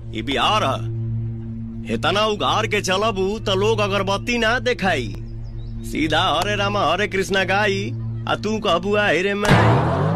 ई बिहार है। इतना उगार के चलबू तो लोग अगरबत्ती ना दिखाई, सीधा हरे रामा हरे कृष्णा गाई आ तू कहबू हेरे माई।